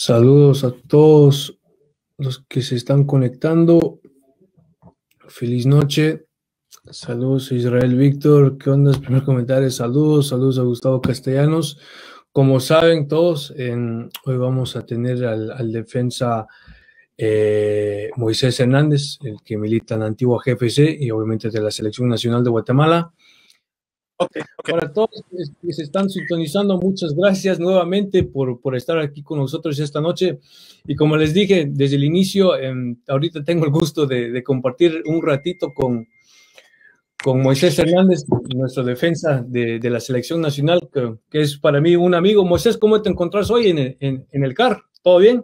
Saludos a todos los que se están conectando. Feliz noche. Saludos a Israel Víctor. ¿Qué onda? El primer comentario. Saludos a Gustavo Castellanos. Como saben todos, hoy vamos a tener al defensa Moisés Hernández, el que milita en la antigua GFC y obviamente de la Selección Nacional de Guatemala. Okay. Para todos que se están sintonizando, muchas gracias nuevamente por estar aquí con nosotros esta noche. Y como les dije desde el inicio, ahorita tengo el gusto de compartir un ratito con Moisés Hernández, nuestro defensa de la Selección Nacional, que es para mí un amigo. Moisés, ¿cómo te encontrás hoy en el CAR? ¿Todo bien?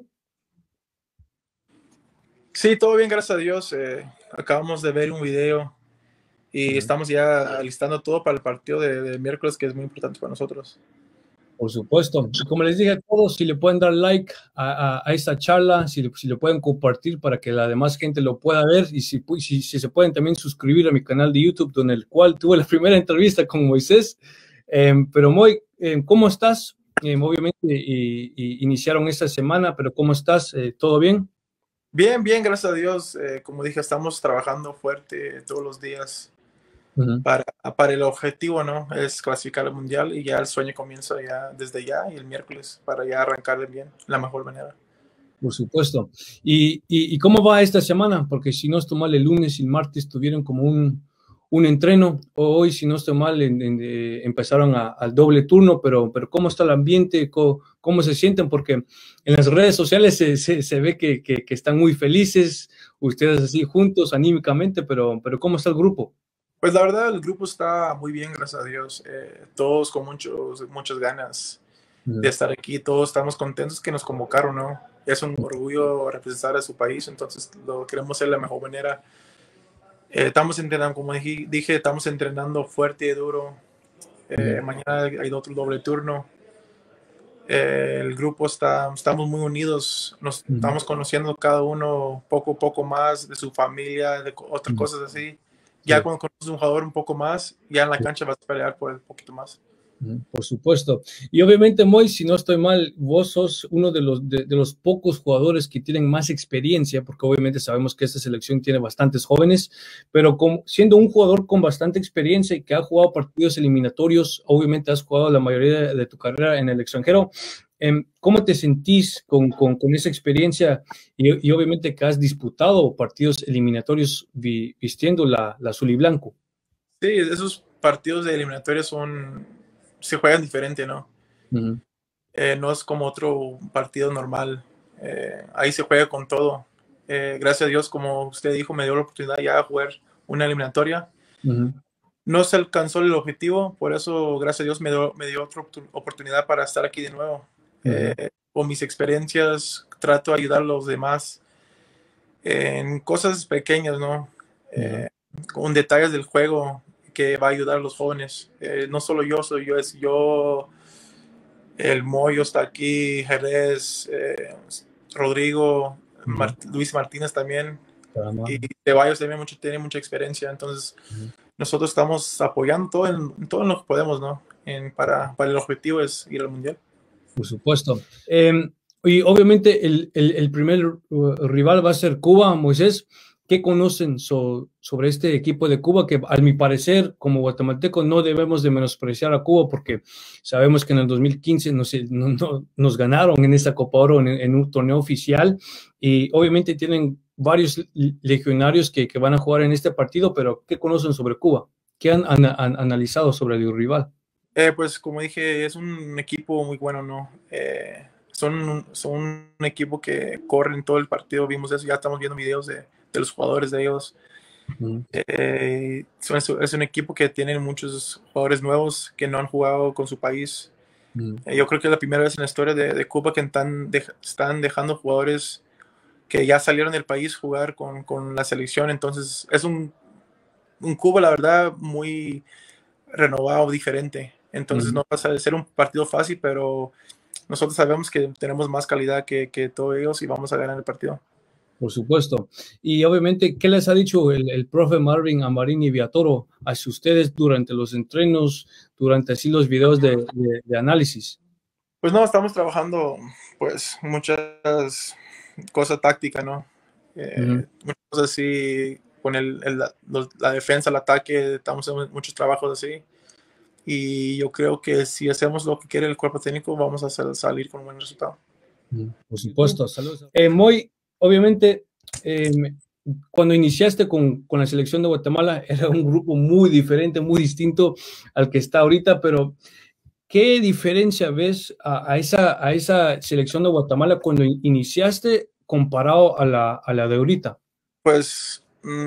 Sí, todo bien, gracias a Dios. Acabamos de ver un video y estamos ya alistando todo para el partido de miércoles, que es muy importante para nosotros. Por supuesto. Y como les dije a todos, si le pueden dar like a esta charla, si le pueden compartir para que la demás gente lo pueda ver, y si se pueden también suscribir a mi canal de YouTube, donde el cual tuve la primera entrevista con Moisés. Pero Moy, ¿cómo estás? Obviamente iniciaron esta semana, pero ¿cómo estás? ¿Todo bien? Bien, gracias a Dios. Como dije, estamos trabajando fuerte todos los días para el objetivo, ¿no? Es clasificar al Mundial, y ya el sueño comienza ya desde ya y el miércoles para ya arrancar bien, la mejor manera. Por supuesto. ¿Y cómo va esta semana? Porque si no estoy mal, el lunes y el martes tuvieron como un entreno. Hoy, si no estoy mal, empezaron al doble turno, pero ¿cómo está el ambiente? ¿Cómo se sienten? Porque en las redes sociales se ve que están muy felices, ustedes así juntos anímicamente, pero ¿cómo está el grupo? Pues la verdad, el grupo está muy bien, gracias a Dios. Todos con muchas ganas de estar aquí. Todos estamos contentos que nos convocaron, ¿no? Es un orgullo representar a su país, entonces lo queremos hacer de la mejor manera. Estamos entrenando, como dije, estamos entrenando fuerte y duro. Mañana hay otro doble turno. El grupo estamos muy unidos, nos estamos conociendo cada uno poco a poco más de su familia, de otras cosas así. Ya cuando conoces a un jugador un poco más, ya en la cancha vas a pelear por un poquito más. Por supuesto. Y obviamente, Moy, si no estoy mal, vos sos uno de los pocos jugadores que tienen más experiencia, porque obviamente sabemos que esta selección tiene bastantes jóvenes, pero siendo un jugador con bastante experiencia y que ha jugado partidos eliminatorios, obviamente has jugado la mayoría de tu carrera en el extranjero. ¿Cómo te sentís con esa experiencia y obviamente que has disputado partidos eliminatorios vistiendo la azul y blanco? Sí, esos partidos de eliminatorios se juegan diferente, ¿no? No es como otro partido normal. Ahí se juega con todo. Gracias a Dios, como usted dijo, me dio la oportunidad ya de jugar una eliminatoria. No se alcanzó el objetivo, por eso, gracias a Dios, me dio otra oportunidad para estar aquí de nuevo. Con mis experiencias, trato de ayudar a los demás en cosas pequeñas, ¿no? Con detalles del juego que va a ayudar a los jóvenes. No solo yo, es yo, el Moyo está aquí, Jerez, Rodrigo, Luis Martínez también, y Ceballos también tiene mucha experiencia. Entonces nosotros estamos apoyando todo en lo que podemos, ¿no? Para el objetivo es ir al Mundial. Por supuesto. Y obviamente el primer rival va a ser Cuba. Moisés, ¿qué conocen sobre este equipo de Cuba? Que a mi parecer, como guatemalteco, no debemos de menospreciar a Cuba, porque sabemos que en el 2015 nos ganaron en esta Copa Oro en un torneo oficial, y obviamente tienen varios legionarios que van a jugar en este partido, pero ¿qué conocen sobre Cuba? ¿Qué han analizado sobre el rival? Pues como dije, es un equipo muy bueno, ¿no? Son un equipo que corren todo el partido, vimos eso, ya estamos viendo videos de los jugadores de ellos. Es un equipo que tiene muchos jugadores nuevos que no han jugado con su país. Yo creo que es la primera vez en la historia de Cuba que están dejando jugadores que ya salieron del país jugar con la selección. Entonces es un Cuba, la verdad, muy renovado, diferente. Entonces no va a ser un partido fácil, pero nosotros sabemos que tenemos más calidad que todos ellos y vamos a ganar el partido. Por supuesto. Y obviamente, ¿qué les ha dicho el profe Marvin Amarini Viatoro hacia ustedes durante los entrenos, durante así los videos de análisis? Pues no, estamos trabajando pues muchas cosas tácticas, ¿no? Muchas cosas así con la defensa, el ataque, estamos haciendo muchos trabajos así. Y yo creo que si hacemos lo que quiere el cuerpo técnico, vamos a salir con un buen resultado. Por supuesto, saludos. Moy, obviamente, cuando iniciaste con la selección de Guatemala, era un grupo muy diferente, muy distinto al que está ahorita, pero ¿qué diferencia ves a esa selección de Guatemala cuando iniciaste comparado a la de ahorita? Pues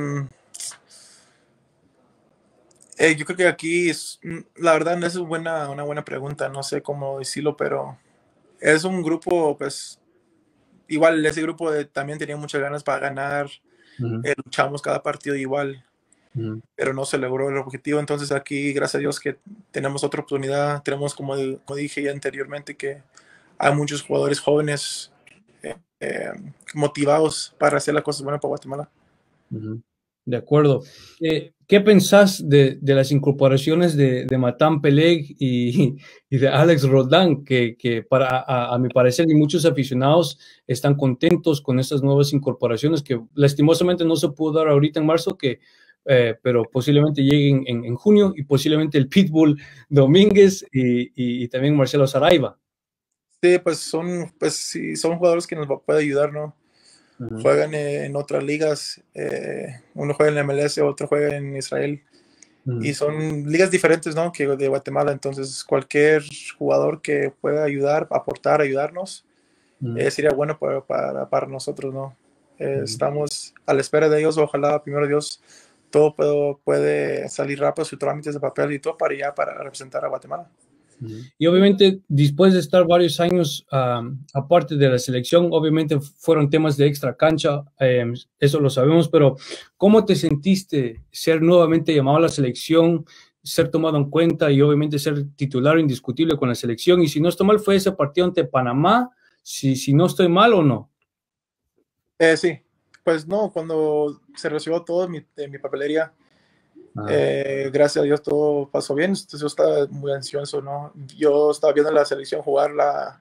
yo creo que aquí la verdad no es una buena pregunta, no sé cómo decirlo, pero es un grupo, pues igual ese grupo también tenía muchas ganas para ganar, luchamos cada partido igual, pero no se logró el objetivo. Entonces aquí, gracias a Dios que tenemos otra oportunidad, tenemos como dije ya anteriormente, que hay muchos jugadores jóvenes motivados para hacer las cosas buenas para Guatemala. De acuerdo. ¿Qué pensás de las incorporaciones de Matan Peleg y de Alex Roldán? Que a mi parecer, y muchos aficionados están contentos con estas nuevas incorporaciones que lastimosamente no se pudo dar ahorita en marzo, pero posiblemente lleguen en junio, y posiblemente el Pitbull Domínguez y también Marcelo Saraiva. Sí, pues son jugadores que nos pueden ayudar, ¿no? Juegan en otras ligas, uno juega en la MLS, otro juega en Israel, y son ligas diferentes, ¿no? Que de Guatemala. Entonces cualquier jugador que pueda ayudar, aportar, ayudarnos, sería bueno para nosotros, ¿no? Estamos a la espera de ellos. Ojalá, primero Dios, todo puede salir rápido, sus trámites de papel y todo para representar a Guatemala. Y obviamente, después de estar varios años aparte de la selección, obviamente fueron temas de extra cancha, eso lo sabemos, pero ¿cómo te sentiste ser nuevamente llamado a la selección, ser tomado en cuenta y obviamente ser titular indiscutible con la selección? Y si no estoy mal, fue ese partido ante Panamá, si no estoy mal o no. Sí, pues no, cuando se recibió todo de mi papelería, gracias a Dios todo pasó bien. Entonces yo estaba muy ansioso, ¿no? Yo estaba viendo la selección jugar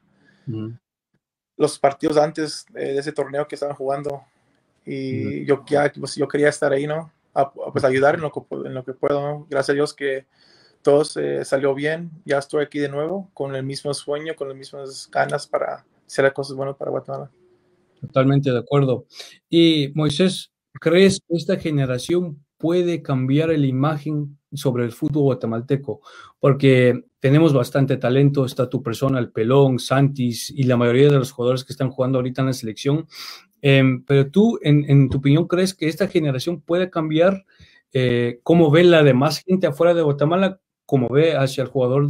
los partidos antes de ese torneo que estaban jugando, y yo quería estar ahí, ¿no? Pues ayudar en lo que puedo, ¿no? Gracias a Dios que todo salió bien. Ya estoy aquí de nuevo con el mismo sueño, con las mismas ganas para hacer cosas buenas para Guatemala. Totalmente de acuerdo. Y Moisés, ¿crees que esta generación puede cambiar la imagen sobre el fútbol guatemalteco? Porque tenemos bastante talento, está tu persona, el Pelón, Santis y la mayoría de los jugadores que están jugando ahorita en la selección. Pero tú, en tu opinión, ¿crees que esta generación puede cambiar cómo ve la demás gente afuera de Guatemala, cómo ve hacia el jugador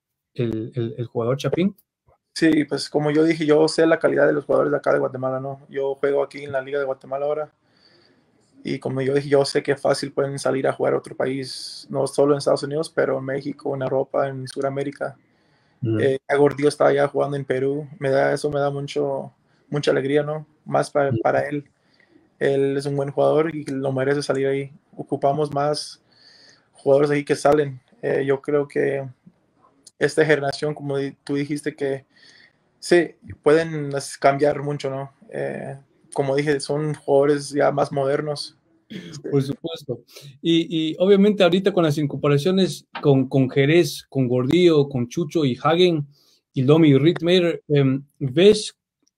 el jugador Chapín? Sí, pues como yo dije, yo sé la calidad de los jugadores de acá de Guatemala, ¿no? Yo juego aquí en la Liga de Guatemala ahora, y como yo dije, yo sé que fácil pueden salir a jugar a otro país, no solo en Estados Unidos, pero en México, en Europa, en Sudamérica. Gordillo está allá jugando en Perú, eso me da mucha alegría, ¿no? Más para él. Él es un buen jugador y lo merece salir ahí. Ocupamos más jugadores ahí que salen. Yo creo que esta generación, como tú dijiste, que sí, pueden cambiar mucho, ¿no? Como dije, son jugadores ya más modernos. Por supuesto. Y obviamente ahorita con las incorporaciones con Jerez, con Gordillo, con Chucho y Hagen y Domi y Rittmeyer, ¿ves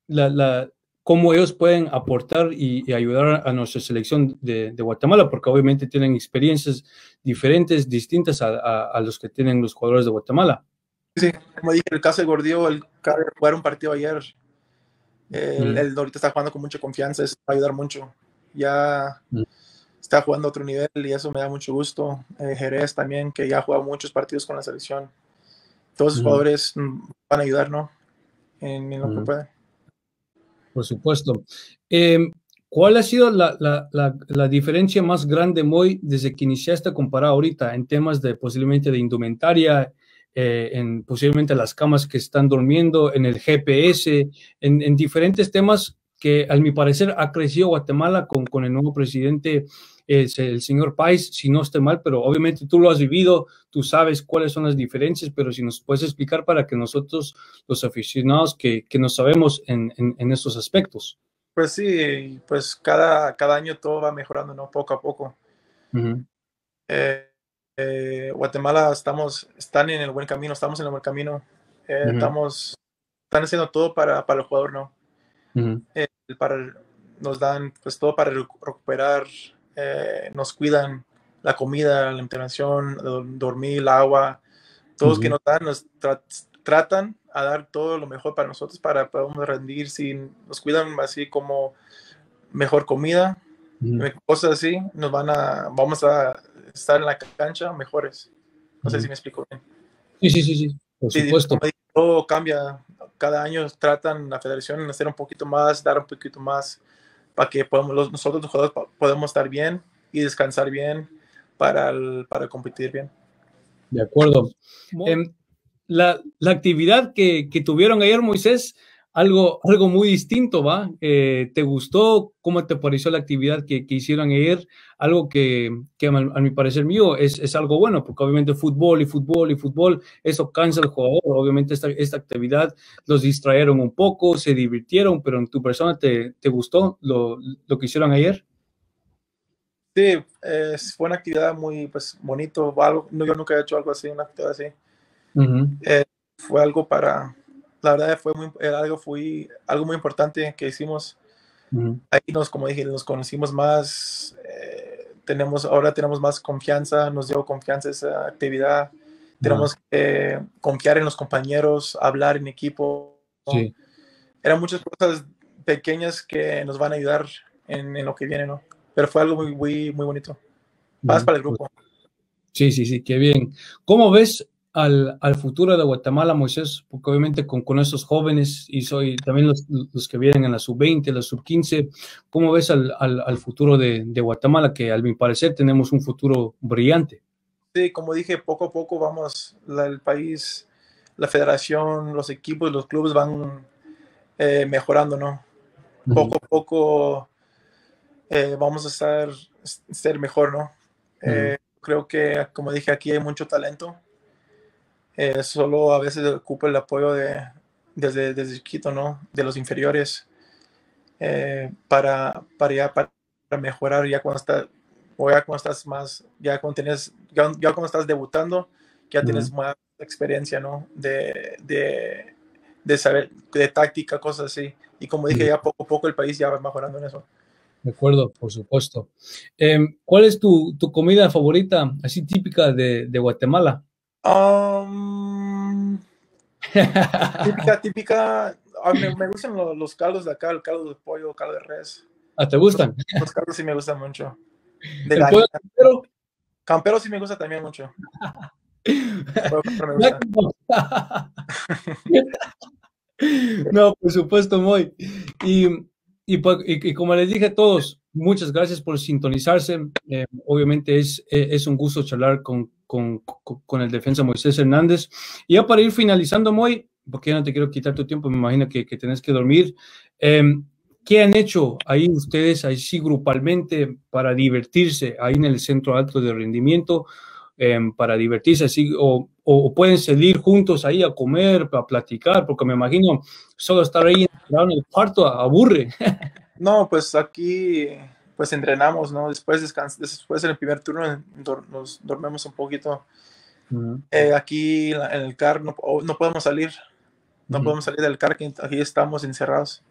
cómo ellos pueden aportar y ayudar a nuestra selección de Guatemala? Porque obviamente tienen experiencias diferentes, distintas a los que tienen los jugadores de Guatemala. Sí, como dije, el caso de Gordillo, el jugar un partido ayer, él ahorita está jugando con mucha confianza, eso va a ayudar mucho. Ya está jugando a otro nivel y eso me da mucho gusto. Jerez también, que ya ha jugado muchos partidos con la selección. Todos los jugadores van a ayudar, ¿no? En lo que pueden. Por supuesto. ¿Cuál ha sido la diferencia más grande, Moy, desde que iniciaste comparado ahorita en temas de posiblemente de indumentaria, en posiblemente las camas que están durmiendo, en el GPS, en diferentes temas que, a mi parecer, ha crecido Guatemala con el nuevo presidente es el señor Pais, si no estoy mal, pero obviamente tú lo has vivido, tú sabes cuáles son las diferencias, pero si nos puedes explicar para que nosotros, los aficionados, que no sabemos en estos aspectos. Pues sí, pues cada año todo va mejorando, ¿no? Poco a poco. Guatemala están en el buen camino, estamos en el buen camino. Están haciendo todo para el jugador, ¿no? Nos dan pues todo para recuperar, nos cuidan la comida, la intervención, dormir, el agua, todos que nos dan, nos tratan a dar todo lo mejor para nosotros, para poder rendir, nos cuidan así como mejor comida, cosas así, vamos a estar en la cancha mejores. No sé si me explico bien. Sí, por supuesto. Como digo, todo cambia, cada año tratan la federación de hacer un poquito más, dar un poquito más, para que nosotros los jugadores podamos estar bien y descansar bien para competir bien. De acuerdo. La actividad que tuvieron ayer, Moisés, algo muy distinto, ¿va? ¿Te gustó? ¿Cómo te pareció la actividad que hicieron ayer? Algo que a mi parecer mío es algo bueno, porque obviamente fútbol, eso cansa al jugador. Obviamente esta actividad los distrajeron un poco, se divirtieron, pero en tu persona te gustó lo que hicieron ayer. Sí, fue una actividad muy bonito. Yo nunca he hecho algo así, una actividad así. Fue algo la verdad fue algo muy importante que hicimos. Ahí como dije, nos conocimos más, ahora tenemos más confianza, nos dio confianza esa actividad. Tenemos que confiar en los compañeros, hablar en equipo. Sí. Eran muchas cosas pequeñas que nos van a ayudar en lo que viene, ¿no? Pero fue algo muy bonito. Más para el grupo. Sí, qué bien. ¿Cómo ves al futuro de Guatemala, Moisés? Porque obviamente con esos jóvenes y también los que vienen en la sub-20, la sub-15, ¿cómo ves al futuro de Guatemala? Que a mi parecer tenemos un futuro brillante. Sí, como dije, poco a poco vamos, el país, la federación, los equipos, los clubes van mejorando, ¿no? Poco a poco vamos a ser mejor, ¿no? Creo que, como dije, aquí hay mucho talento. Solo a veces ocupa el apoyo desde chiquito, ¿no? De los inferiores para mejorar ya cuando estás más, ya cuando estás debutando, ya tienes más experiencia, ¿no? De saber, de táctica, cosas así. Y como dije, ya poco a poco el país ya va mejorando en eso. De acuerdo, por supuesto. ¿Cuál es tu comida favorita, así típica de Guatemala? Típica. Me gustan los caldos de acá, el caldo de pollo, caldo de res. ¿Te gustan? Los caldos sí me gustan mucho. ¿El pollo campero? Campero sí me gusta también mucho. No, por supuesto, Moy. Y como les dije a todos, muchas gracias por sintonizarse. Obviamente es un gusto charlar con el defensa Moisés Hernández. Y ya para ir finalizando, Moy, porque ya no te quiero quitar tu tiempo, me imagino que tenés que dormir. ¿Qué han hecho ahí ustedes, ahí sí grupalmente, para divertirse ahí en el Centro Alto de Rendimiento? Para divertirse así, o pueden salir juntos ahí a comer, a platicar, porque me imagino solo estar ahí en el cuarto aburre. No, pues aquí pues entrenamos, ¿no? Después en el primer turno nos dormimos un poquito. Aquí en el CAR no podemos salir, podemos salir del CAR, aquí estamos encerrados.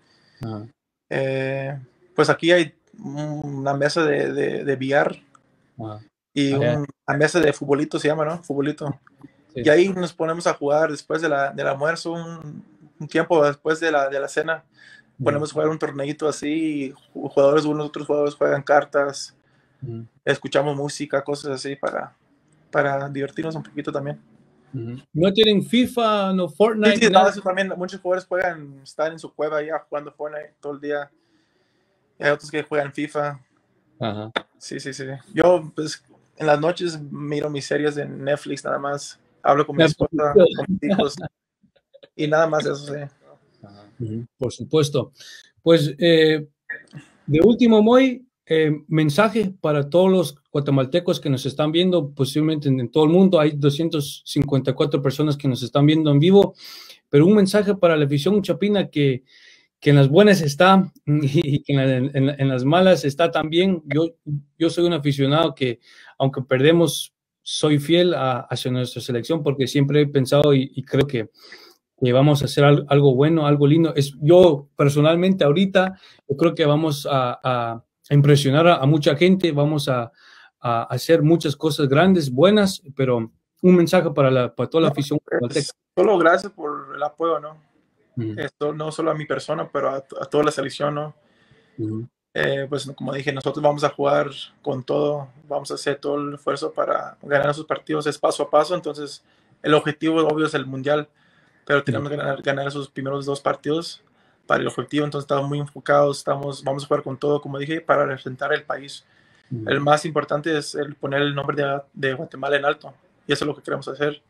Pues aquí hay una mesa de billar y una mesa de futbolito, se llama, ¿no? Futbolito. Sí. Y ahí nos ponemos a jugar después del almuerzo, un tiempo después de la cena. Ponemos a jugar un torneito así, otros jugadores juegan cartas, escuchamos música, cosas así para divertirnos un poquito también. ¿No tienen FIFA, no Fortnite? Sí, eso también, muchos jugadores están en su cueva ya jugando Fortnite todo el día. Y hay otros que juegan FIFA. Ajá. Sí. Yo, pues, en las noches miro mis series en Netflix nada más. Hablo con mi esposa, con mis hijos. Y nada más eso, sí. Por supuesto. Pues, de último, Moy, mensaje para todos los guatemaltecos que nos están viendo, posiblemente en todo el mundo, hay 254 personas que nos están viendo en vivo, pero un mensaje para la afición chapina que en las buenas está y que en las malas está también. Yo soy un aficionado que, aunque perdemos, soy fiel hacia nuestra selección porque siempre he pensado y creo que vamos a hacer algo bueno, algo lindo. Yo personalmente ahorita, yo creo que vamos a impresionar a mucha gente, vamos a hacer muchas cosas grandes, buenas, pero un mensaje para toda la afición. Solo gracias por el apoyo, ¿no? Esto no solo a mi persona, pero a toda la selección, ¿no? Pues como dije, nosotros vamos a jugar con todo, vamos a hacer todo el esfuerzo para ganar esos partidos, es paso a paso, entonces el objetivo obvio es el mundial, pero tenemos que ganar esos primeros 2 partidos para el objetivo, entonces estamos muy enfocados, vamos a jugar con todo, como dije, para representar el país. El más importante es el poner el nombre de Guatemala en alto, y eso es lo que queremos hacer.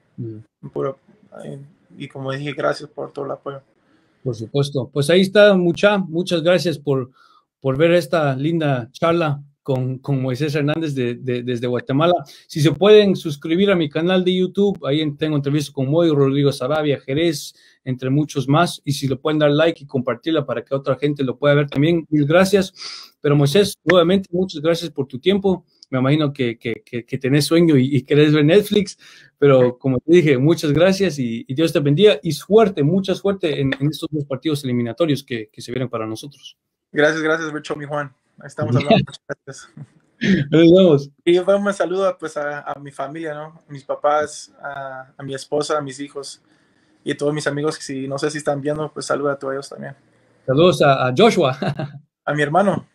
Y como dije, gracias por todo el apoyo. Por supuesto. Pues ahí está, muchas gracias por ver esta linda charla con Moisés Hernández desde Guatemala. Si se pueden suscribir a mi canal de YouTube, ahí tengo entrevistas con Moy, Rodrigo Sarabia, Jerez, entre muchos más. Y si le pueden dar like y compartirla para que otra gente lo pueda ver también, mil gracias. Pero Moisés, nuevamente, muchas gracias por tu tiempo. Me imagino que tenés sueño y querés ver Netflix, pero como te dije, muchas gracias y Dios te bendiga y suerte, mucha suerte en estos 2 partidos eliminatorios que se vienen para nosotros. Gracias, Richo, mi Juan. Ahí estamos hablando. Muchas gracias. Nos vemos. Y yo un saludo pues, a mi familia, ¿no? A mis papás, a mi esposa, a mis hijos y a todos mis amigos que si no sé si están viendo, pues saluda a todos ellos también. Saludos a Joshua. A mi hermano.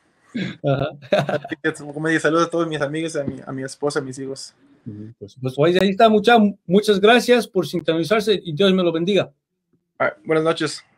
Como dije, saludos a todos mis amigos, a mi esposa, a mis hijos. Pues ahí está, muchas gracias por sintonizarse y Dios me lo bendiga. Buenas noches.